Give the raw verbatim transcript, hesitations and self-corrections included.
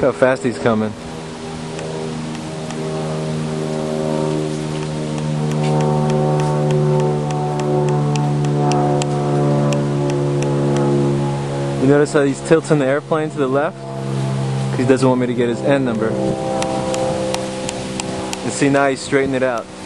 Look how fast he's coming. You notice how he's tilting the airplane to the left? Because he doesn't want me to get his N number. And see, now he's straightening it out.